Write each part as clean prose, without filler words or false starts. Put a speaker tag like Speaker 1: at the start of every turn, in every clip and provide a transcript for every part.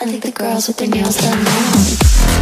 Speaker 1: I think the girls with their nails done now.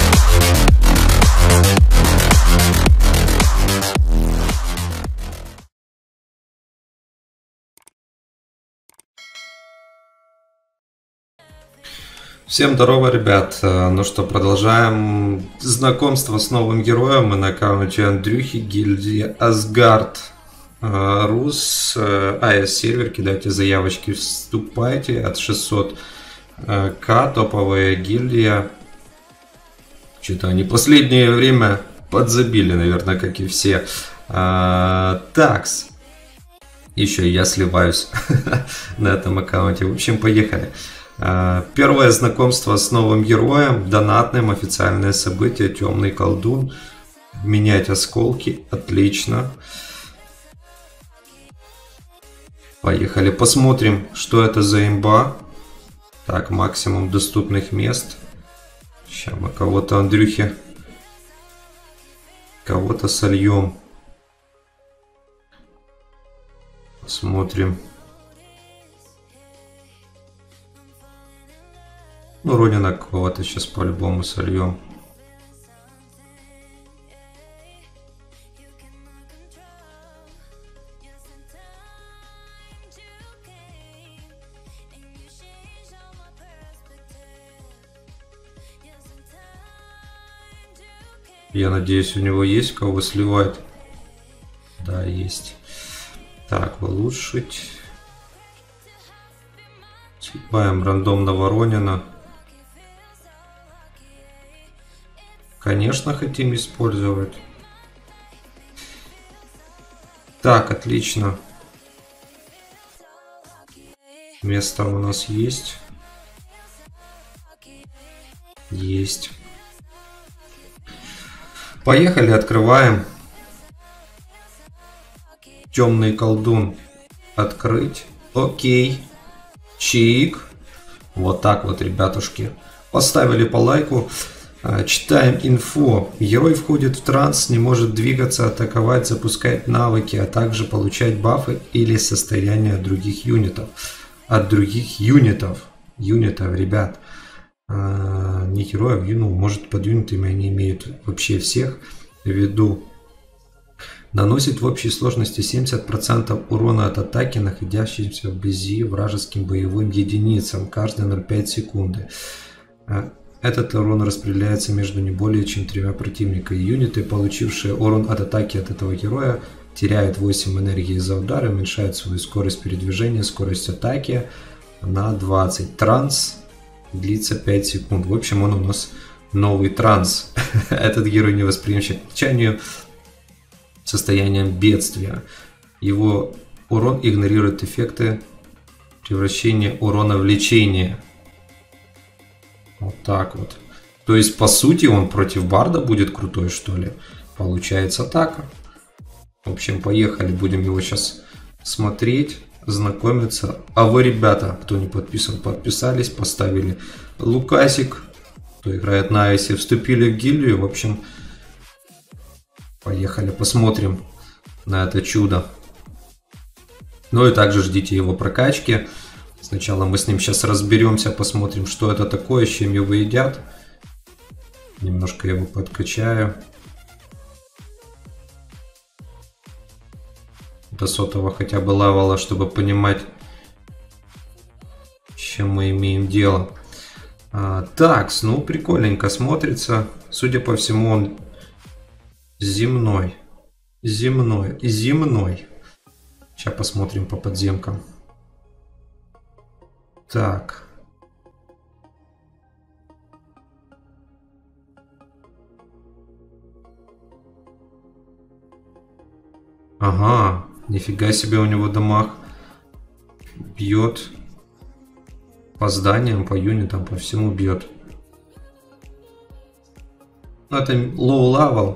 Speaker 2: Всем здорово, ребят. Ну что, продолжаем знакомство с новым героем. Мы на аккаунте Андрюхи, гильдии Асгард Рус, АС сервер. Кидайте заявочки, вступайте. От 600к топовая гильдия. Что-то они последнее время подзабили, наверное, как и все. Такс. Еще я сливаюсь на этом аккаунте. В общем, поехали. Первое знакомство с новым героем, донатным, официальное событие, темный колдун. Менять осколки, отлично. Поехали, посмотрим, что это за имба. Так, максимум доступных мест. Сейчас мы кого-то, Андрюхи, кого-то сольем. Посмотрим. Ну, Ронина кого-то сейчас по-любому сольем. Я надеюсь, у него есть кого сливать. Да, есть. Так, улучшить. Сливаем рандомного Ронина. Конечно, хотим использовать. Так, отлично. Место у нас есть. Есть. Поехали, открываем. Темный колдун. Открыть. Окей. Чик. Вот так вот, ребятушки. Поставили по лайку. Читаем инфо. Герой входит в транс, не может двигаться, атаковать, запускать навыки, а также получать бафы или состояние других юнитов. От других юнитов. Юнитов, ребят. Не героев, ну, может, под юнитами они имеют вообще всех в виду. Наносит в общей сложности 70% урона от атаки, находящимся вблизи вражеским боевым единицам, каждые 0,5 секунды. Этот урон распределяется между не более чем 3 противниками. Юниты, получившие урон от атаки от этого героя, теряют 8 энергии за удар и уменьшают свою скорость передвижения, скорость атаки на 20. Транс длится 5 секунд. В общем, он у нас новый транс. Этот герой не восприимчив к течению, состоянием бедствия. Его урон игнорирует эффекты превращения урона в лечение. Вот так вот. То есть, по сути, он против барда будет крутой, что ли? Получается так. В общем, поехали. Будем его сейчас смотреть, знакомиться. А вы, ребята, кто не подписан, подписались, поставили лукасик. Кто играет на айсе, вступили в гильдию. В общем, поехали, посмотрим на это чудо. Ну и также ждите его прокачки. Сначала мы с ним сейчас разберемся, посмотрим, что это такое, с чем его едят. Немножко его подкачаю. До 100-го хотя бы левела, чтобы понимать, с чем мы имеем дело. Так, ну прикольненько смотрится. Судя по всему, он земной. Земной. Сейчас посмотрим по подземкам. Так. Ага, нифига себе, у него дамаг бьет. По зданиям, по юнитам, по всему бьет. Ну, это low level.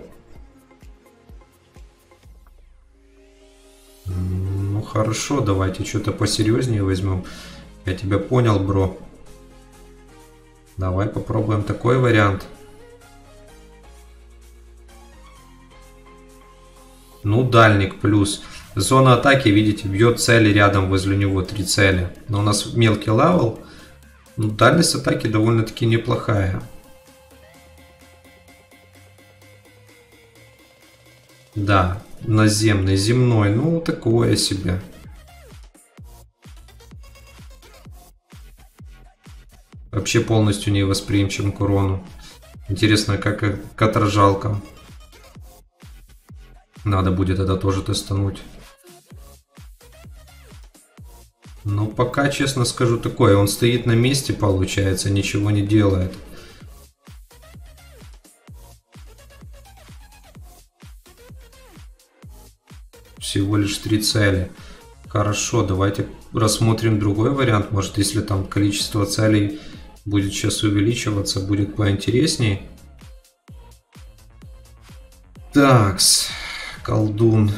Speaker 2: Ну хорошо, давайте что-то посерьезнее возьмем. Я тебя понял, бро. Давай попробуем такой вариант. Ну, дальник плюс. Зона атаки, видите, бьет цели рядом возле него. 3 цели. Но у нас мелкий левел. Ну, дальность атаки довольно-таки неплохая. Да, наземный, земной, ну такое себе. Вообще полностью невосприимчив к урону. Интересно, как к отражалкам. Надо будет это тоже тестануть. Ну, пока, честно скажу, такое. Он стоит на месте, получается, ничего не делает. Всего лишь 3 цели. Хорошо, давайте рассмотрим другой вариант. Может, если там количество целей будет сейчас увеличиваться, будет поинтересней. Такс, колдун.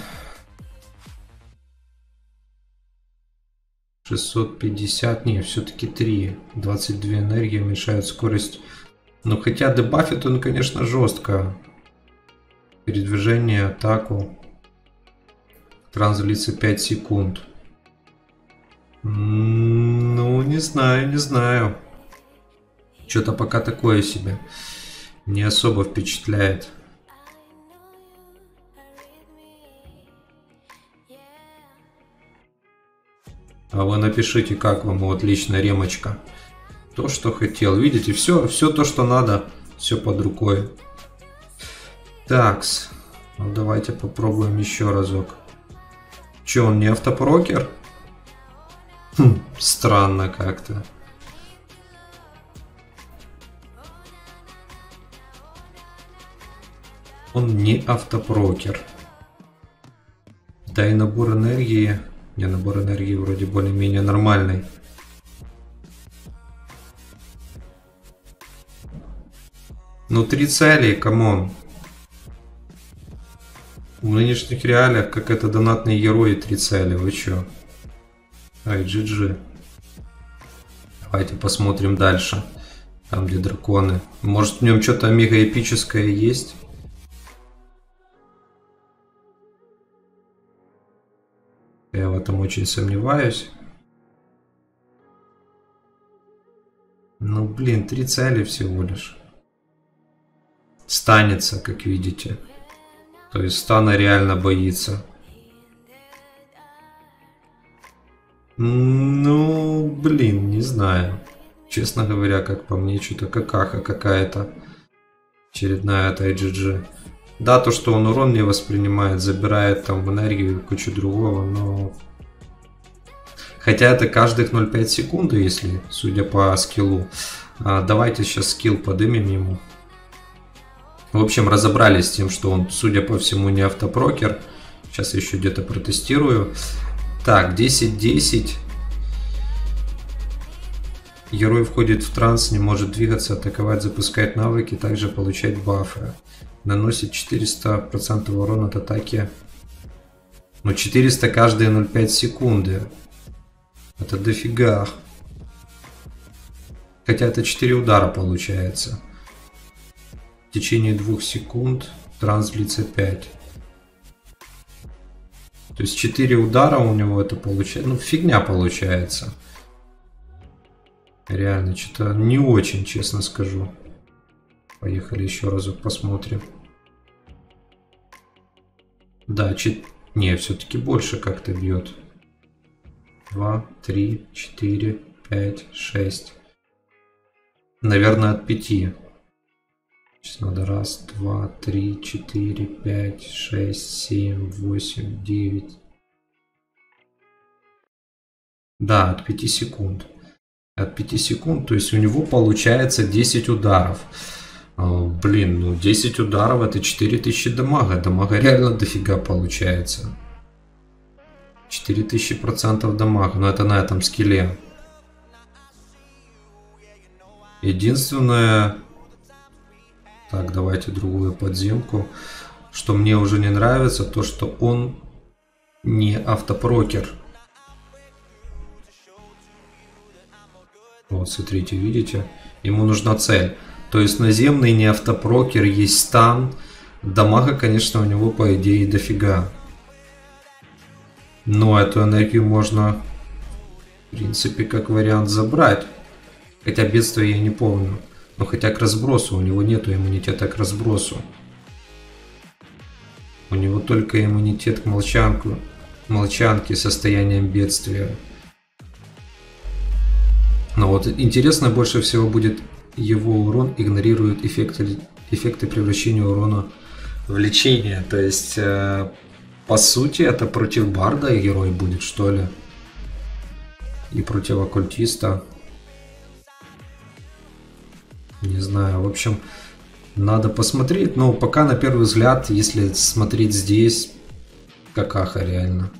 Speaker 2: 650, не, все-таки 3. 22 энергии уменьшает скорость. Но хотя дебафит он, конечно, жестко. Передвижение, атаку. Транс длится 5 секунд. Ну, не знаю, не знаю. Что-то пока такое себе. Не особо впечатляет. А вы напишите, как вам вот лично ремочка. То, что хотел. Видите, все то, что надо, все под рукой. Такс. Ну, давайте попробуем еще разок. Че, он не автопрокер? Хм, странно как-то. Он не автопрокер. Да и набор энергии... Не, набор энергии вроде более-менее нормальный. Ну, 3 цели, камон. В нынешних реалиях, как это донатные герои, 3 цели, вы чё? Ай, GG. Давайте посмотрим дальше. Там, где драконы. Может, в нем что-то мега-эпическое есть? Я в этом очень сомневаюсь. Ну, блин, 3 цели всего лишь. Станется, как видите. То есть стана реально боится. Ну, блин, не знаю. Честно говоря, как по мне, что-то какаха какая-то. Очередная от IGG. Да, то, что он урон не воспринимает, забирает там энергию и кучу другого, но... Хотя это каждых 0,5 секунды, если, судя по скиллу. Давайте сейчас скилл подымем ему. В общем, разобрались с тем, что он, судя по всему, не автопрокер. Сейчас еще где-то протестирую. Так, 10-10. Герой входит в транс, не может двигаться, атаковать, запускать навыки, также получать бафы. Наносит 400% урона от атаки. Но 400 каждые 0,5 секунды. Это дофига. Хотя это 4 удара получается. В течение 2 секунд транс длится 5. То есть 4 удара у него это получается. Ну, фигня получается. Реально, что-то не очень, честно скажу. Поехали еще разок посмотрим. Да, не, все-таки больше как-то бьет. 2, 3, 4, 5, 6. Наверное, от 5. Сейчас надо 1, 2, 3, 4, 5, 6, 7, 8, 9. Да, от 5 секунд. От 5 секунд, то есть у него получается 10 ударов. Блин, ну 10 ударов это 4000 дамага. Дамага реально дофига получается. 4000% дамага, но это на этом скилле. Единственное... Так, давайте другую подземку. Что мне уже не нравится, то что он не автопрокер. Вот, смотрите, видите? Ему нужна цель. То есть наземный не автопрокер, есть стан. Дамага, конечно, у него по идее дофига. Но эту энергию можно, в принципе, как вариант забрать. Хотя бедствие я не помню. Но хотя к разбросу, у него нету иммунитета к разбросу. У него только иммунитет к молчанке состоянием бедствия. Но вот интересно больше всего будет, его урон игнорирует эффекты превращения урона в лечение. То есть, по сути, это против барда герой будет, что ли? И против оккультиста. Не знаю, в общем, надо посмотреть. Но пока на первый взгляд, если смотреть здесь, какаха реально.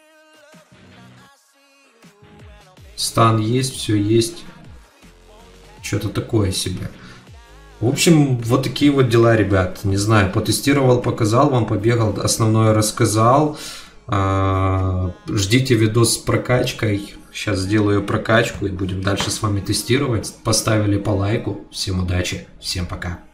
Speaker 2: Стан есть, все есть. Что-то такое себе. В общем, вот такие вот дела, ребят. Не знаю, потестировал, показал вам, побегал, основное рассказал. Ждите видос с прокачкой. Сейчас сделаю прокачку и будем дальше с вами тестировать. Поставили по лайку. Всем удачи, всем пока.